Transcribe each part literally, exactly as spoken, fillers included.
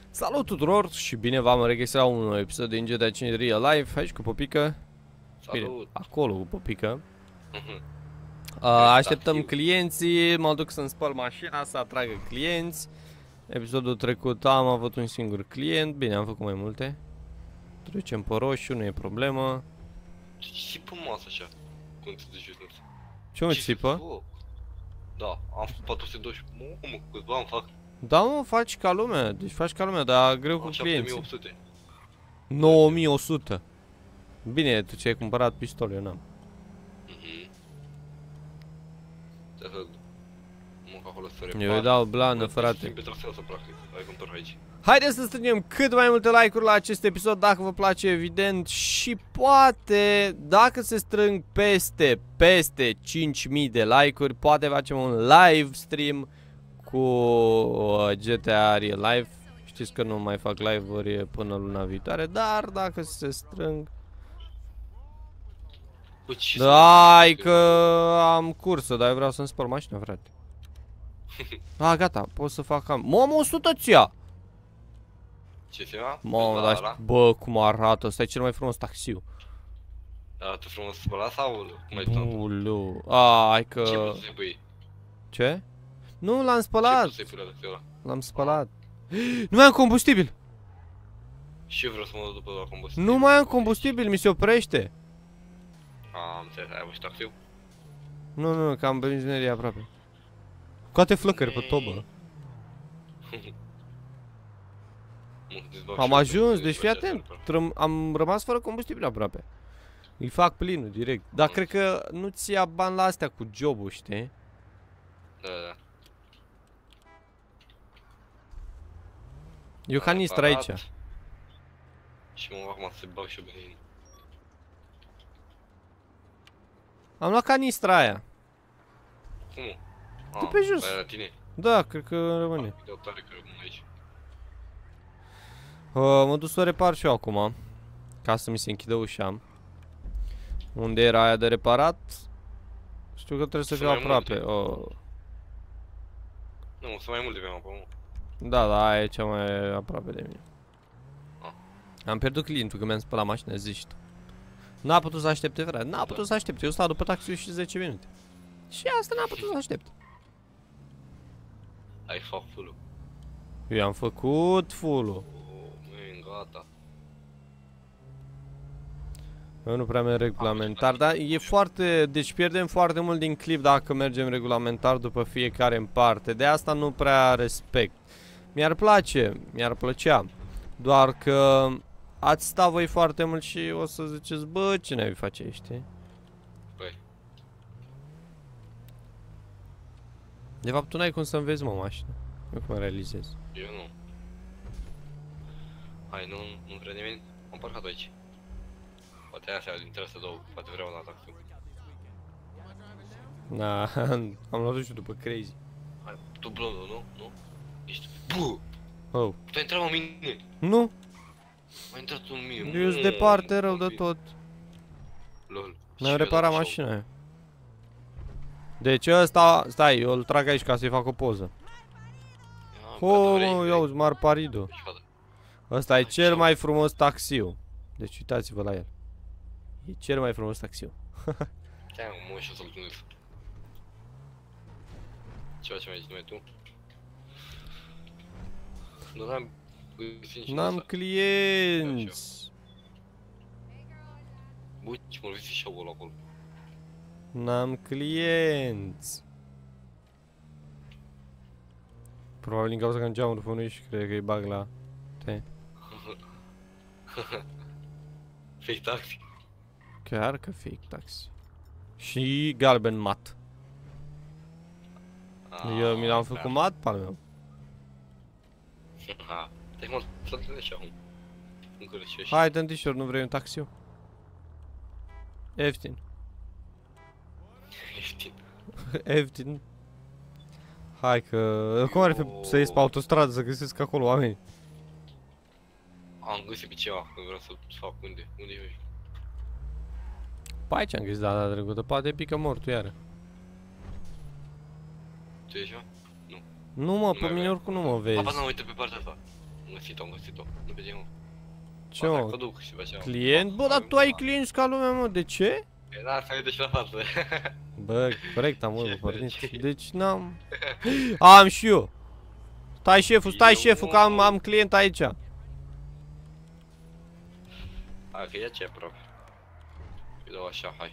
Salut tuturor și bine v-am regăsit la un nou episod din G T A cinci Real Life. Aici cu Popică. Salut. Bine, acolo cu Popică. uh, Așteptăm clienții, mă duc să-mi spăl mașina, să atragă clienți. Episodul trecut am avut un singur client, bine, am făcut mai multe. Trecem pe roșu, nu e problemă. Ce pe masă așa? Cum te duci jos? Ce mă țipă? Da, am patru sute doisprezece. Mă, mă, cât bani fac? Da, mă, faci ca lumea, deci faci ca lumea, dar greu cu șapte mii clienții. opt sute. nouă mii o sută. Bine, tu ce-ai cumpărat pistol, eu n-am. Mhm. Te hăg. Mă, că acolo să repar. Eu îi dau blană, frate. Pe traseu să practic, ai contor aici. Haideți să strângem cât mai multe like-uri la acest episod, dacă vă place, evident, și poate, dacă se strâng peste, peste cinci mii de like-uri, poate facem un live stream cu G T A Real Life. Știți că nu mai fac live-uri până luna viitoare, dar dacă se strâng... Bă, ce Da, că am cursă, dar eu vreau să-mi spăl mașina, frate. A, gata, pot să fac cam... Mamă, o sută ți-a! Ce se ia? Mamă, dar bă, cum arată, ăsta e cel mai frumos taxiu. Arată frumos spălat sau cum ai tot? Bulu, ai că... Ce poți să-i pui? Ce? Nu, l-am Ce spălat. poți să-i pui la taxiul ăla? L-am spălat. Nu mai am combustibil. Și eu vreau să mă duc după la combustibil. Nu mai am combustibil, mi se oprește. Am înțeles, ai avut și taxiul? Nu, nu, că am benzinerie aproape. Scoate flăcări pe tobă. Am ajuns, deci fii atent. Am rămas fără combustibil aproape. Îi fac plinul direct. Dar cred că nu ți ia bani la astea cu jobul, știi? Da, da. E o canistră aici. Și mă fac acum să bag și o benzină. Am luat canistra aia. Cum? De pe jos. Aia la tine? Da, cred că rămâne. De o tare că rămân aici. Uh, mă duc să o repar și eu acum. Ca să mi se închidă ușa. Unde era aia de reparat? Știu că trebuie să fiu aproape. Oh. Nu, sunt mai multe pe mapă, mă. Da, da, aia e cea mai aproape de mine. Ah. Am pierdut clientul că mi-am spălat mașina, zici tu. N-a putut să aștepte, frate, n-a putut să aștepte. Eu stau după taxiul și zece minute. Și asta n-a putut să aștepte. Ai fac full-ul. Eu am făcut full-ul. Măi, gata. Eu nu prea merg regulamentar, dar e foarte... Deci pierdem foarte mult din clip dacă mergem regulamentar după fiecare în parte. De asta nu prea respect. Mi-ar place, mi-ar plăcea. Doar că ați sta voi foarte mult și o să ziceți, bă, ce ne-ai face, știi? Băi. De fapt, tu n-ai cum să înveți, mă, mașina. Eu cum realizez. Eu nu. Hai, nu, nu vrea nimeni? Am parcat aici. Poate astea dintre astea două, poate vreau la taxiu. Na, am luat și după crazy. Hai, tu blondul, nu? Nu? Ești... Bă! Oh. Tu ai intrat în mine! Nu? Ai intrat în mine, Eu sunt departe rău de tot. Lol. Mi-am reparat mașina aia. Deci ăsta, stai, eu îl trag aici ca să-i fac o poză. Oh, ia uzi, Mar Parido. Ăsta e cel mai frumos taxiu. Deci uitați-vă la el. E cel mai frumos taxiu. Stai, mă, și o să-l gândesc. Ce facem aici, numai tu? Nu n-am... N-am clienți. Bă, ce mă vezi și acolo, acolo. N-am clienți. Probabil din cauza că am geamul pe unui și cred că îi bag la te. Fake taxi. Chiar că fake taxi. Și galben mat. Eu mi l-am făcut mat pe al meu. Ha, te mă, să te și acum. Încă le și Hai, dă-mi t-shirt, nu vrei un taxiu? Ieftin. Ieftin. Ieftin. Hai că... Cum ar fi să ies pe autostradă să găsesc acolo oameni? Am găsit pe ceva, că vreau să fac unde, unde e? Pa aici am găsit data trecută, poate pică mortul iară. Tu ești, mă? Nu. Nu mă, pe mine oricum nu mă vezi. Papa, nu, uite pe partea asta. Am găsit-o, am găsit-o. Nu vede, mă. Ce, mă? Duc și așa. Client? Bă, dar tu ai clienți ca lumea, mă, de ce? E, da, să uite și la față. Bă, corect, am mult pornit. Deci n-am... Am și eu. Stai șeful, stai șeful, că am, am client aici. Hai că e ce, prof. Îi dau așa, hai.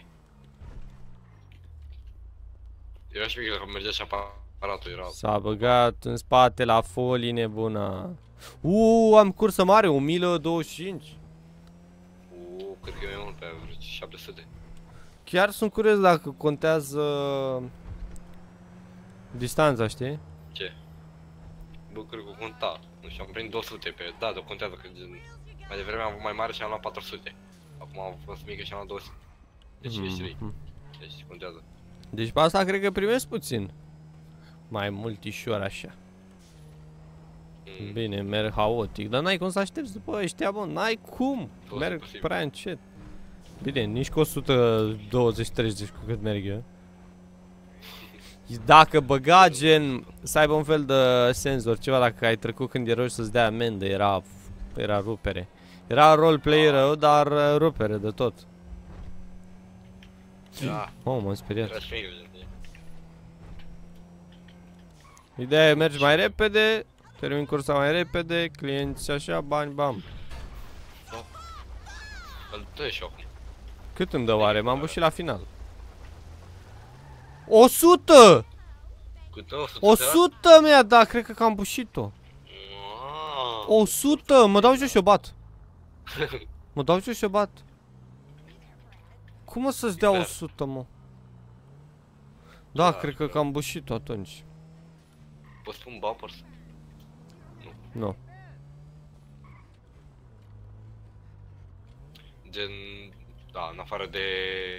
Era și mic că mergea și aparatul, era... S-a băgat în spate la folii nebuna. Uuu, am cursă mare, o mie douăzeci și cinci. Uuu, cred că e mai mult, pe vreo șapte sute. Chiar sunt curios dacă contează distanța, știi? Ce? Bă, cred că conta. Nu știu, am prins două sute pe... Da, dar contează că gen... Mai devreme am avut mai mare și am luat patru sute. Acum am fost mică și am luat două sute. Deci Mm. ești trei. Deci contează. Deci pe asta cred că primesc puțin. Mai multișor așa. Mm. Bine, merg haotic, dar n-ai cum să aștepți după ăștia, bă, n-ai cum. Tot Merg imposibil. prea încet. Bine, nici cu o sută douăzeci treizeci cu cât merg eu. Dacă băga gen să aibă un fel de senzor, ceva dacă ai trecut când eroși să-ți dea amendă, era, era rupere. Era roleplay rău, dar uh, rupere de tot. Da, Oh, m-am speriat. era și mică, gen. Ideea e mergi mai repede, termin cursa mai repede, clienți așa, bani, bam. Îl dă și acum. Cât îmi dă oare? M-am bușit la final. o sută! Cât o sută? o sută mi-a dat, cred că am bușit-o. o sută! Mă dau jos și o bat. Mă dau jos și o bat. Cum o să-ți dea o sută, mă? Da, cred că am bușit-o atunci. Poți pun bumpers? Nu. Gen... Da, în afară de...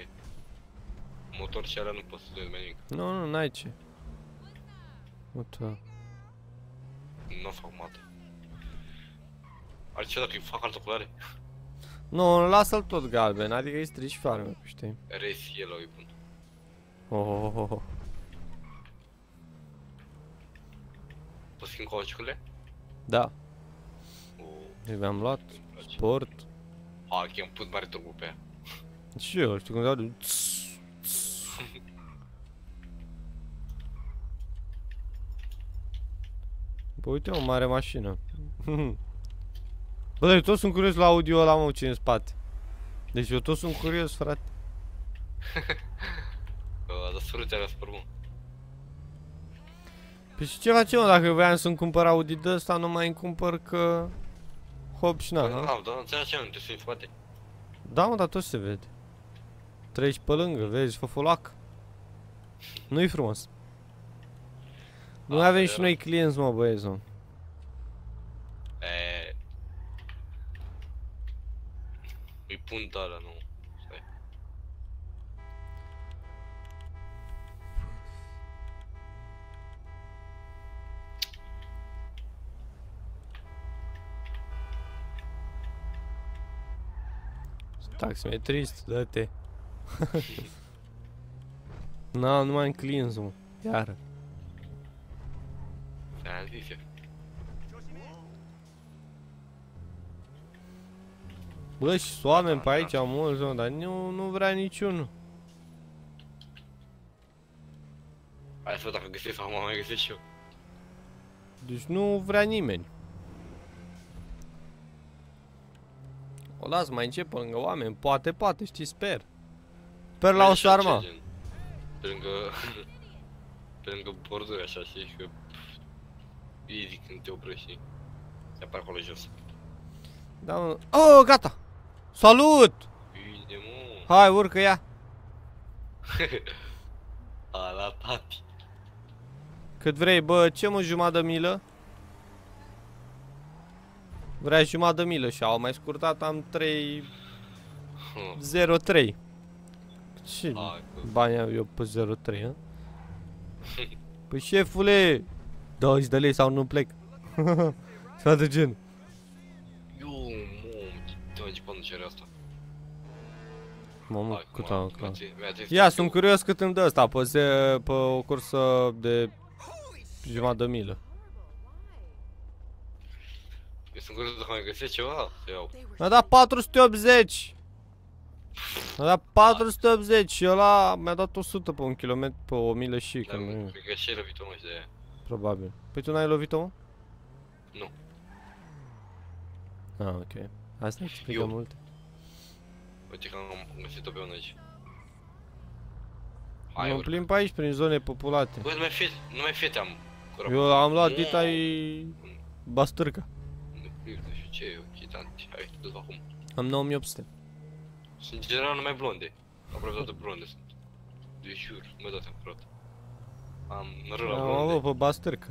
Motor și alea nu poți să dai mai nimic. Nu, nu, n-ai ce. Uite. Nu fac mate. Are ce dacă îi fac altă culoare? Nu, lasă-l tot galben, adică îi strici farme, știi? Race yellow îi pun. Oh, oh, oh, oh. Poți fi în cauciucurile? Da, O, eu mi-am luat îmi place. sport. Ha, că am pus mare turbo pe ea. Și eu, știi cum dau de... Bă, uite o mare mașină. Bă, dar eu tot sunt curios la audio ăla, mă, ce în spate. Deci eu tot sunt curios, frate. A dat sfârâțea alea super bun. Păi și ce facem, mă, dacă voiam să-mi cumpăr Audi de ăsta, nu mai îmi cumpăr că... Hop și na, Da, ha? da, da, înțeleg ce nu trebuie să-i spate. Da, mă, dar tot se vede. Treci pe lângă, vezi, făfulac. Nu-i frumos. Noi avem și noi clienți, mă, băieți, mă. E... Îi pun de alea, nu. Stai. Taximetrist, dă-te. Na, nu mai am clienți, mă. Iară. Ți-am zis eu. Bă, și sunt oameni pe aici, mulți, mă, dar nu, nu vrea niciunul. Hai să văd dacă găsesc sau mă mai găsesc și eu. Deci nu vrea nimeni. O las, mai încep pe lângă oameni, poate, poate, știi, sper. Sper la o Mai și așa, șarma. gen. Pe lângă... Pe lângă borduri așa, știi, că... Easy când te oprești, știi. Se apare acolo jos. Da, mă. Oh, gata! Salut! Bine, mă! Hai, urcă ea. A, la tati. Cât vrei, bă, ce mă, jumătate de milă? Vrea jumătate de milă și au mai scurtat, am trei zero trei. Ce Hai, că... bani am eu pe zero trei, hă? Păi șefule, douăzeci de lei sau nu plec. Ceva de gen. Eu, mă, ce ce până cere asta? Mamă, Hai, cât cum am am- am. mi-a- mi-a zis Ia, că sunt eu- curios cât îmi dă ăsta pe, ze, pe o cursă de jumătate de milă. Sunt curios dacă mai găsesc ceva, să iau. Mi-a dat patru sute optzeci. Mi-a dat patru sute optzeci și ăla mi-a dat o sută pe un kilometru, pe o milă și Dar când nu. cred că și-ai lovit-o, mă, și de aia. Probabil. Păi tu n-ai lovit-o, mă? Nu. Ah, ok. Asta explică Eu. multe. Uite că am găsit-o pe unul aici. Mă Hai, urcă. plimb pe aici, prin zone populate. Bă, numai fete, numai fete am. Eu am luat Nu. dita-i bastârca. Nu știu ce e, chitanti. Hai, du-te acum. Am nouă mii opt sute. Și în general numai blonde. Aproape toate blonde sunt. De jur, mă dau seama, frate. Am noroc la Am blonde. avut pe bastârcă.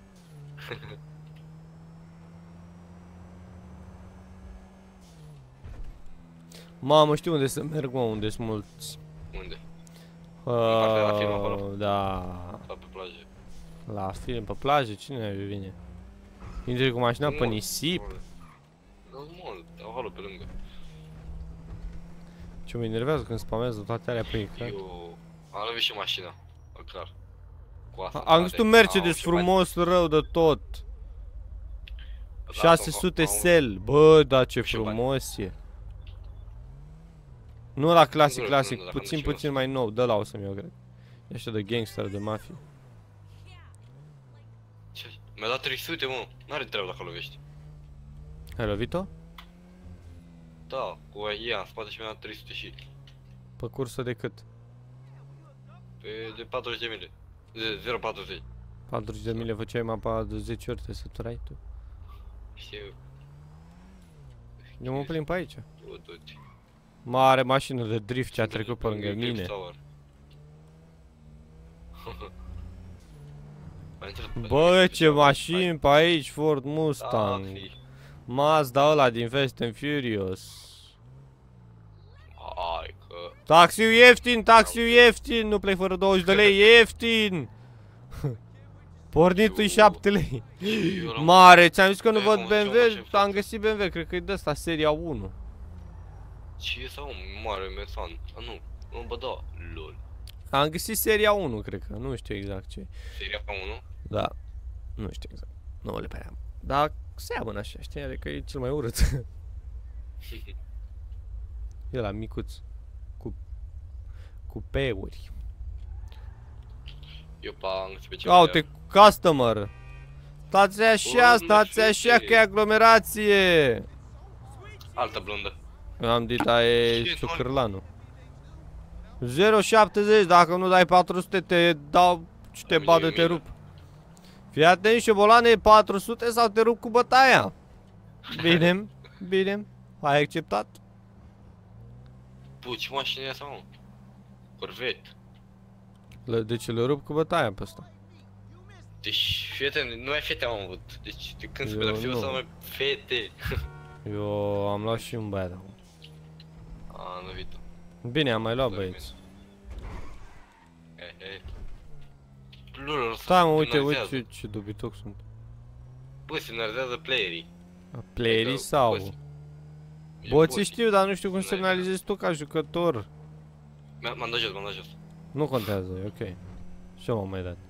Mamă, știu unde să merg, mă, unde sunt mulți. Unde? partea de la film Uh, acolo. da. Sau pe plajă. La film, pe plajă, cine vine? Intri cu mașina pe Mult, nisip? mult. Nu mult, acolo pe lângă. Ce mă enervează când spamează toate alea pe ecran. Eu am lovit și mașina, clar. Cu asta. Am găsit un Mercedes frumos, rău de tot. șase sute sel. Bă, da, ce și bani. frumos e. Nu la clasic, Nu, clasic, nu, dacă puțin, nu știu puțin mai nou. Dă la o să-mi iau, cred. E așa de gangster, de mafie. Ce? Mi-a dat trei sute, mă. N-are treabă dacă lovești. Ai lovit-o? Da, cu ea în spate și mi-a dat trei sute și. Pe cursă de cât? Pe de patruzeci de mile. De zero virgulă patruzeci. patruzeci de mile făceai mapa de zece ori, te săturai tu. Știu. Eu mă plimb pe aici. Eu, du-te. Mare mașină de drift ce a trecut pe lângă Drift mine. Tower. Mai intrat pe Bă, Drift ce Tower. mașini pe aici, Ford Hai. Mustang. Da, fi. Mazda ăla din Fast and Furious. Hai că... Taxiul ieftin, taxiul ieftin, nu plec fără douăzeci de lei, ieftin. Pornitul-i șapte lei. Eu l-am- Mare, ți-am zis că nu Ei, văd mă, B ce-o M mașină W, am față? găsit B M W, cred că e de asta, seria unu. Ce e sau un mare mesan? A, nu. Nu, bă, da. Lol. Am găsit seria unu, cred că, nu știu exact ce e. Seria unu? Da, nu știu exact, nu le prea am. Dar seamănă așa, știi, adică e cel mai urât. E la micuț, cu, cu peuri. Eu pa, am găsit pe ceva. Uite, customer. Stați așa, Bă, stați nu așa știu. că e aglomerație. Altă blondă. Eu am dit, e Ce, ciucârlanul. zero șaptezeci, dacă nu dai patru sute te dau și te Am badă, eu te milă. rup. Fii atent, șobolane, patru sute sau te rup cu bătaia. Bine, bine, ai acceptat? Bă, ce mașină e asta, mă? Corvette. Le- Deci le rup cu bătaia pe ăsta. Deci, fete, nu mai fete am avut. Deci, de când se Eu pedac, eu nu. să mai fete. Eu am luat și un băiat acum. A, nu vită. Bine, am mai luat Da, băieți. Ei, ei. Lul, Stai mă, uite, uite ce, ce dobitoc sunt. Bă, semnalizează playerii. Playerii Adică, sau? bă, E Boții boții. știu, dar nu știu cum Nu, semnalizezi tu ca jucător. Mi-a- M-am dat jos, m-am dat jos. Nu contează, e ok. Și eu m-am mai dat.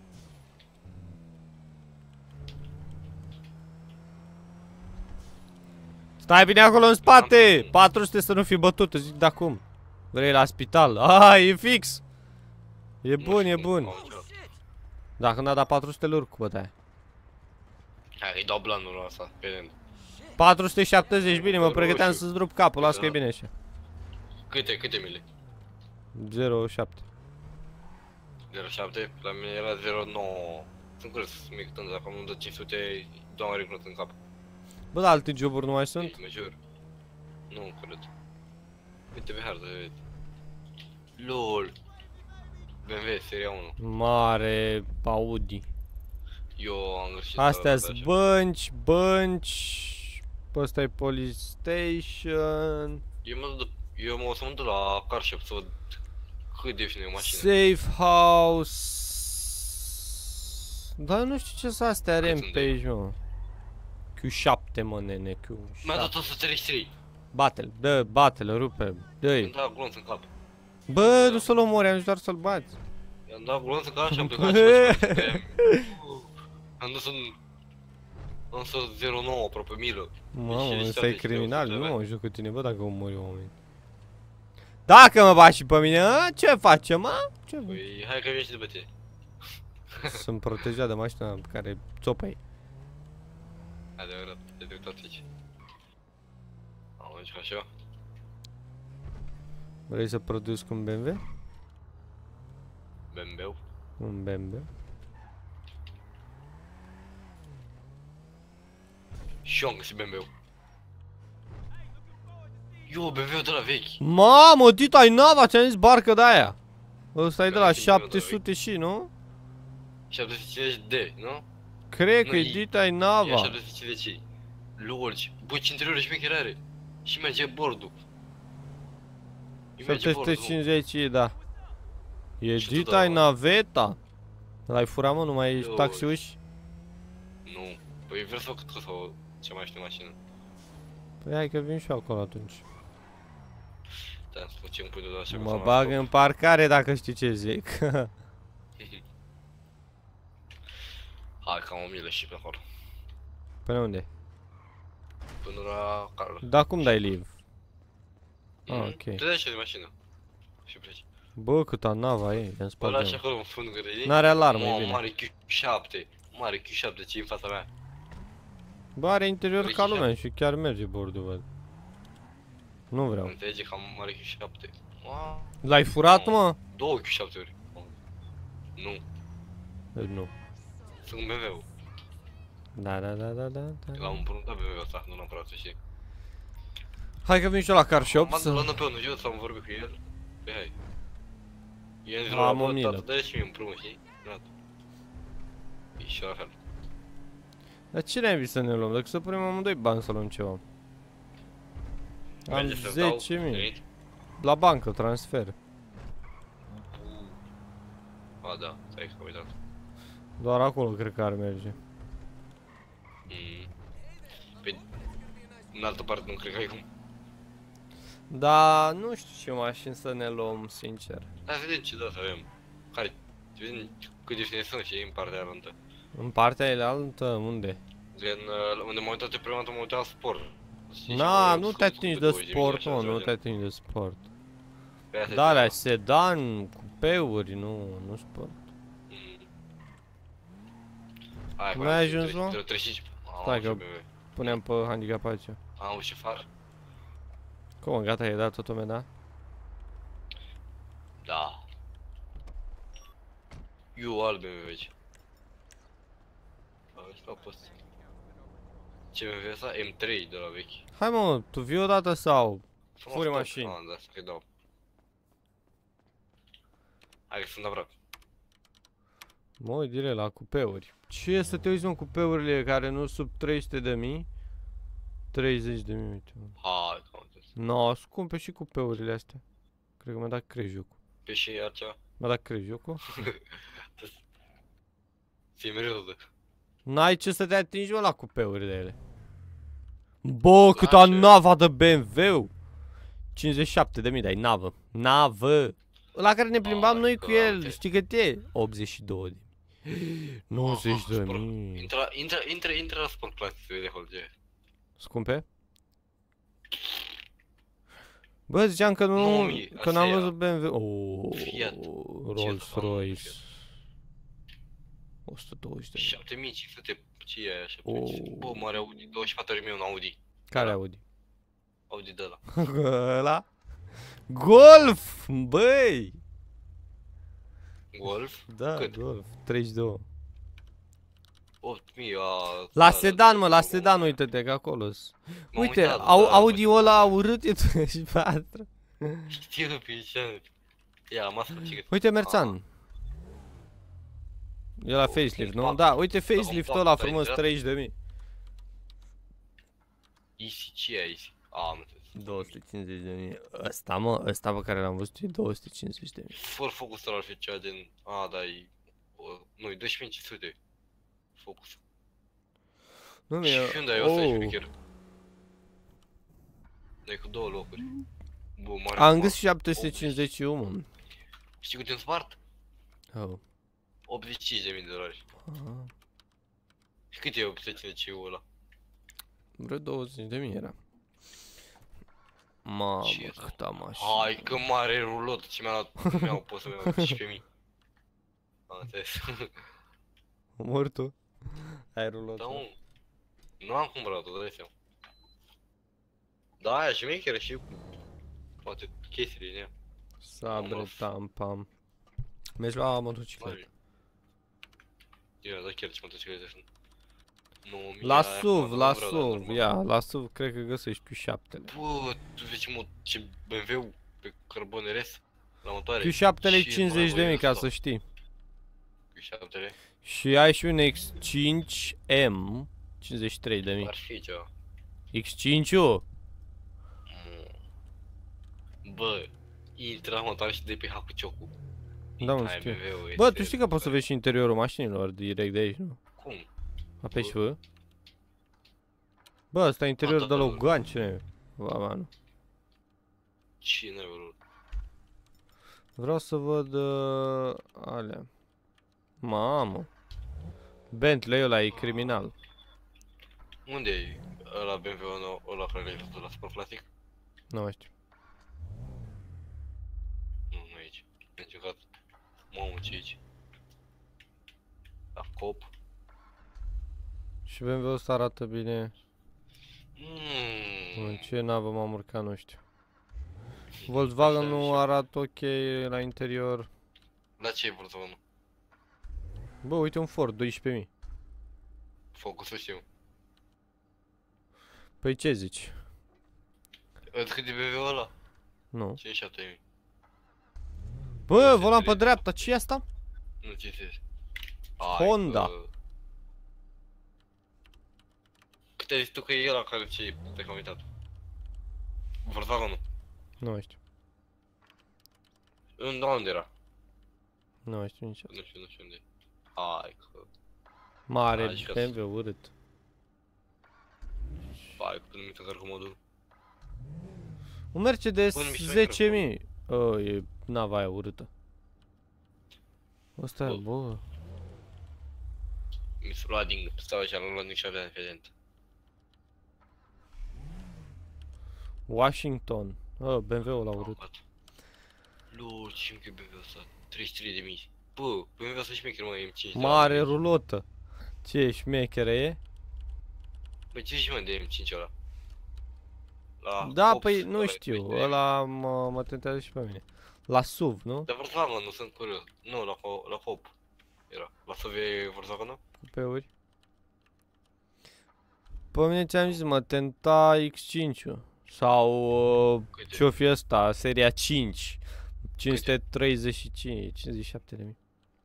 Stai bine acolo în spate! patru sute să nu fi bătut, îți zic de acum. Vrei la spital? Ah, e fix! E Nu bun, știu e cum bun. am încercat. Dacă n-a dat patru sute lor cu bătaia. Hai, îi dau blanul ăsta, pe rând. patru sute șaptezeci, bine, mă Roșu. pregăteam să-ți rup capul, las că e Da. bine așa. Câte, câte mile? zero virgulă șapte. zero virgulă șapte, la mine era zero virgulă nouă. Sunt curios să mi câtând, dacă nu dă cinci sute, dau mai recunosc în cap. Bă, dar alte joburi nu mai sunt? Ei, mă jur. Nu, cred. Uite pe hartă, vezi. LOL. B M W, seria unu. Mare Audi. Eu am greșit. Astea arată sunt așa. bănci, bănci. Ăsta e police station. Eu mă duc, eu mă o să mă duc la car shop să văd cât de ieftină e o mașină. Safe house. Dar nu știu ce sunt astea Cât sunt Rampage, mă. Q șapte, mă, nene, Q Mi-a dat șapte. o sută treizeci și trei. Bate-l, dă, bate-l, rupe, dă-i. Mi-am dat glonț în cap. Bă, nu să-l omori, am zis doar să-l bați. I-am dat glonț în cap și am plecat și am Am dus în... Însă zero virgulă nouă aproape milă. Mamă, Deci, ăsta e șaptezeci de criminal, euro, nu mă joc cu tine, bă, dacă omori oameni. Dacă mă bași și pe mine, a? Ce facem, mă? Ce faci? Păi, hai că vin și după tine. Sunt protejat de mașina pe care țopăi. Adevărat, te dreptat aici. Am aici ca și eu. Vrei să produci cu un B M W? B M W. Un B M W? Și eu am găsit B M W. Eu, B M W de la vechi. Mamă, Tito, ai nava, ți-am zis barcă de aia. Ăsta e de la Care e B M W de la șapte sute și, nu? șapte sute cincizeci D, nu? Cred că Nu, e e- Tito, ai E nava. șapte sute cincizeci. Lol, bă, ce interior șmecher are. Și merge bordul. Îi merge șapte sute bordul, mă. cincizeci, da. E Și tu, Tito, da, ai mă. naveta. L-ai furat, mă, nu mai ești Eu- taxiuși? Nu. Păi vreau să fac cât sau ce mai știu mașină. Păi hai că vin și eu acolo atunci. Da, să ce îmi pui de la așa. Mă bag în parcare dacă știi ce zic. Hai că am o milă și pe acolo. Până unde? Până la Carl. Da, cum dai live? Ah, Mhm. ok. Te dai așa de mașină. Și pleci. Bă, câta nava e, în Bă, lași spate. acolo în fund gării. N-are alarmă, e Mă, bine. mare Q șapte. Mare Q șapte ce în fața mea. Bă, are interior Vrei ca și lumea și chiar merge bordul, văd. Nu vreau. Înțelege că am mare Q șapte. Wow. L-ai furat, mă? Două Q șapte ori. Nu. Deci nu. Sunt B M W. Da, da, da, da, da, da. L-am împrumutat B M W ăsta, nu l-am curat, să știi. Hai că vin și eu la car shop Am să... luat pe unul jos, am vorbit cu el. Păi hai. El zice, Am la o bă, milă. tată, dă-i și mie împrumut, știi? Gata. E și la fel. Dar ce ne-ai să ne luăm? Dacă să punem amândoi bani să luăm ceva. Am Merge să-ți dau zece mii. venit? La bancă, transfer. A, da, stai că am uitat. Doar acolo cred că ar merge. Mm. Păi, în altă parte nu cred că ai cum. Da, nu știu ce mașini să ne luăm, sincer. Hai să vedem ce dată avem. Care? Să vedem cât de fine sunt și în partea aia. În partea altă, unde? Gen, uh, unde m-am uitat eu prima dată, m-am uitat la sport. Știi, și Na, m-am nu scos te cu atingi de douăzeci mii, sport, așa, mă, ceva nu gen. te atingi de sport. Pe asta e Da, alea, treaba. sedan, cupeuri, nu, nu sport. Mm. Hai, Nu ai ajuns, mă? mă? treizeci și cinci. Stai că- Punem pe handicapație. Am și far? Cum, gata, ai dat totul, da? Da. Eu albe mi vezi. Asta a fost. Ce mi vezi asta? M trei de la vechi. Hai, mă, tu vii odată sau? Să mă Furi stop. mașini. Ah, da, să-i dau. Hai că sunt aproape. Mă uit direct la cupeuri. Ce să te uiți, mă, cupeurile care nu sub trei sute de mii? treizeci de mii, uite, mă. Hai, că am înțeles. No, scumpe și cupeurile astea. Cred că mi-a dat crejocul. Pe și iar ceva? Mi-a dat crejocul? Ți-e mereu de. N-ai ce să te atingi, mă, la cupeuri de ele. Bă, cât a Lasă. nava de B M W! cincizeci și șapte de mii, dar e navă. Navă! La care ne plimbam Ai, noi cu că el, ok. știi cât e? optzeci și două de mii. nouăzeci de Sport. mii. Intră, intră, intră, intră la sport class să vede holge. Scumpe? Bă, ziceam că nu, nouă mii, că asta n-am e văzut B M W. Oh, Fiat. Rolls Fiat, Royce. Fiat. o sută douăzeci de mii. șapte mii cinci sute, ce e aia? Oh. Bă, mare Audi, douăzeci și patru de mii un Audi. Care Da. Audi? Audi de ăla. Ăla? Golf! Băi! Golf? Da, Cât? Golf. treizeci și doi. opt mii, a... La da, sedan, mă, la da, sedan, uite-te, că acolo -s. M-am Uite, uitat, au, da, Audi-ul ăla urât e treizeci și patru. Știu pe ce. Ia, la masă, ce cât? Uite, Merțan. E la facelift, nu? Da, uite facelift-ul ăla frumos, treizeci de mii. Easy, ce e Easy? A, am înțeles. două sute cincizeci de mii. Ăsta, mă, ăsta pe care l-am văzut e două sute cincizeci de mii. Fără focus ăla ar fi cea gen... A, da, e... o- Nu, e doisprezece mii cinci sute. Focus. Nu Și mi-e... Hyundai ăsta e Oh. șmecher. Dar e cu două locuri. Bă, mare Am Smart. găsit șapte sute cincizeci și unu, mă. Știi cât e un Smart? Oh. optzeci și cinci de mii de dolari. Aha. Și cât e o P C C-ul ăla? Vreo douăzeci de mii era. Mamă, Ce e câta mașină. Hai că mare rulot, ce mi-a luat, mi-au pot să-mi iau cincisprezece mii. Am înțeles. Mor tu? Ai rulat. Da, mă. Nu am cumpărat-o, dai seama. Da, aia și maker și cu poate chestiile din ea. Sabre, tampam. Mergi la motocicletă. Ia, da chiar ce motociclete sunt. La S U V, la S U V, ia, la S U V cred că găsești Q șapte-le. Bă, tu vezi ce, ce B M W pe carbon R S la motoare? Q șapte-le cincizeci de mii ca să știi. Q șapte-le? Și ai și un X cinci M cincizeci și trei de mii. Ar fi ceva. X cinci-ul? Bă, intră la motoare și de pe hacu ciocul. Da, mă, știu. Bă, tu știi că poți să vezi și interiorul mașinilor direct de aici, nu? Cum? Apeși V. Bă, ăsta e interiorul de Logan, cine? Va, va, nu. Cine vrut? Vreau să văd uh, alea. Mamă. Bentley ăla e criminal. Unde e ăla B M W ăla care l-ai văzut la Super Classic? Nu mai știu. Nu, nu e aici. Am jucat. Mamă, ce e aici? La cop. Și B M W-ul ăsta arată bine. Mm. În ce navă m-am urcat, nu știu. Volkswagen nu arată ok la interior. La ce e Volkswagen? Bă, uite un Ford, doisprezece mii. Focusul știu. Păi ce zici? Îți cât e B M W ăla? Nu. cincizeci și șapte mii. Bă, volan pe dreapta, ce e asta? Nu citesc. Honda. Cât ai zis tu că e ăla care ce te-ai comentat? Volkswagen-ul? Nu mai știu. În unde era? Nu mai știu niciodată. Nu știu, nu știu unde e. Hai că... Mare Hai, B M W, urât. Hai că nu mi te încarc modul. Un Mercedes Bă, nu mi se zece mii. Oh, e nava aia urâtă. Ăsta e, bă. Mi s-a luat din... Stau așa, l-am luat din șapte ani, evident. Washington. Oh, B M W-ul ăla urât. Lol, ce mic e B M W-ul ăsta? treizeci și trei de mii. Bă, B M W-ul ăsta șmecher, mă, M cinci. Mare rulotă. Ce șmecheră e? Băi, ce zici, mă, de M cinci ăla? La Da, Hobbs, păi nu ăla știu, e ăla mă, mă tentează și pe mine. La S U V, nu? Dar Volkswagen, nu sunt curios. Nu, la, Ho la Hop. Era. La S U V e Volkswagen-ul? Cupeuri. Pe mine ți-am zis, mă tenta X cinci-ul. Sau uh, ce-o fi ăsta, seria cinci. cinci sute treizeci și cinci, cincizeci și șapte de mii.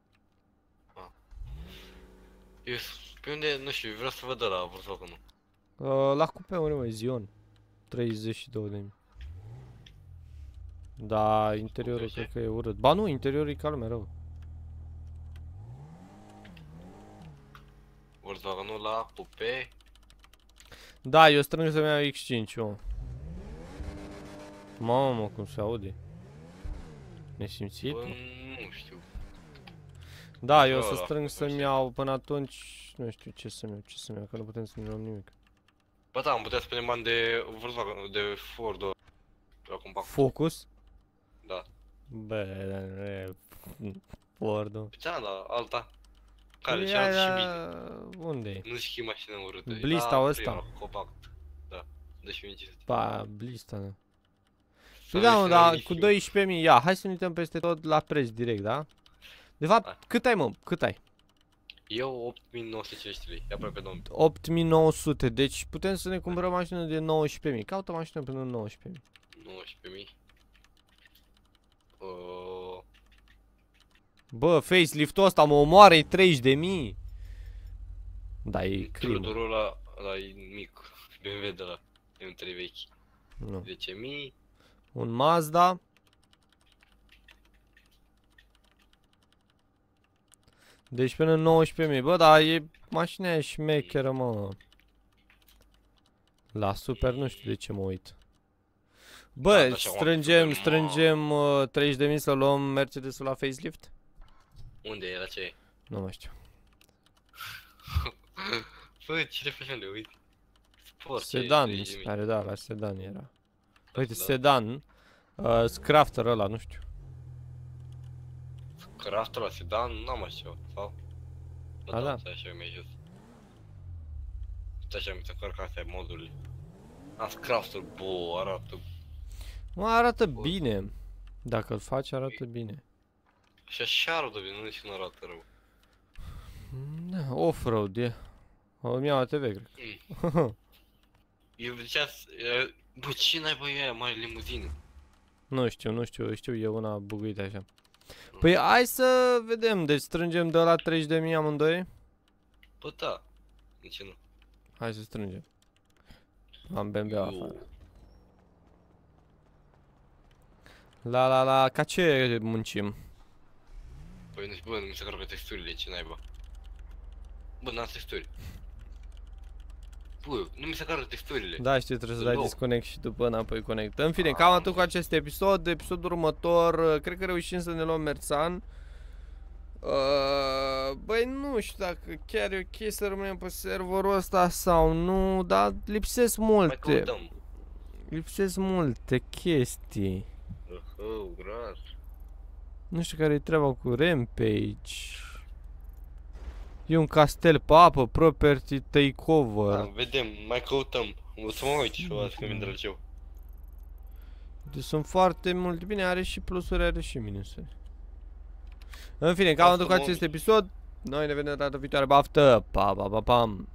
Eu, pe unde, nu știu, vreau să văd ăla Volkswagen-ul. Uh, la cupeuri, mă, Zion. treizeci și două de mii. Da, interiorul cred că e urât. Ba nu, interiorul e ca lumea rău. Volkswagen-ul la cupe. Da, eu strâng să-mi iau X cinci, mă. Mamă, cum se aude. Nesimțit? Bă, nu știu. Da, eu o să strâng să-mi iau până atunci. Nu știu ce să-mi iau, ce să-mi iau, că nu putem să ne luăm nimic. Bă, da, am putea să punem bani de Volkswagen, de Ford la compact. Focus? Da. Bă, e... Ford-ul. Da, da, alta. Care, Păi ce altă și aia... bine. Unde e? Nu știu ce mașină urâtă. Blista ăsta? Compact. Da, deci mi cinci sute. Pa, Blista, da. Păi da, mă, dar cu doisprezece mii, ia, hai să ne uităm peste tot la preț direct, da? De fapt, hai. Cât ai, mă? Cât ai? Eu opt mii nouă sute cincizeci de lei, e aproape două mii. opt mii nouă sute, deci putem să ne cumpărăm mașină de nouăsprezece mii. Caută mașină până nouăsprezece mii. nouăsprezece mii. Uh... Bă, facelift-ul ăsta mă omoară, e treizeci de mii. Da, e crimă. Trudorul ăla, ăla e mic, B M W de la M trei vechi. Nu. zece mii. Un Mazda. Deci până nouăsprezece mii, bă, dar e mașina aia șmecheră, mă. La super nu știu de ce mă uit. Bă, da, strângem, strângem uh, treizeci de mii să luăm Mercedes-ul la facelift? Unde e? La ce e? Nu mai știu. Băi, ce reflexiune, uite. Sport, Sedan, mi se pare, da, la sedan era. Uite, sedan. Uh, Scrafter ăla, nu știu. Craftul la sedan, n-am așa, sau? A, da. Stai așa mai jos. Stai așa, mi se carcă astea modurile. Am craftul, bo, arată. Mă, arată bine. Dacă îl faci, arată bine. Și așa arată bine, nu nici nu arată rău. Da, off-road e. O-mi iau A T V, cred. Mm. Eu zicea, bă, ce n-ai băi aia mare limuzină? Nu știu, nu știu, știu, e una buguită așa. Păi hai să vedem, deci strângem de la treizeci de mii amândoi? Bă, da. De ce nu? Hai să strângem. Am B M W afară. La la la, ca ce muncim? Păi nu știu, bă, nu mi se carcă texturile, ce naiba. Bă, n-am texturi. Bă, nu mi se carcă texturile. Da, știu, trebuie să dai disconnect și după înapoi connect. În fine, cam atât cu acest episod. Episodul următor, cred că reușim să ne luăm Mersan. Uh, băi, nu știu dacă chiar e ok să rămânem pe serverul ăsta sau nu, dar lipsesc multe. Lipsesc multe chestii. Oh, gras. Nu știu care-i treaba cu Rampage. E un castel pe apă, property takeover. Da, vedem, mai căutăm. O să mă uit și o să când drăgeu. Deci sunt foarte multe. Bine, are și plusuri, are și minusuri. În fine, cam atât cu acest episod. Noi ne vedem data viitoare. Baftă! Pa, pa, pa, pam!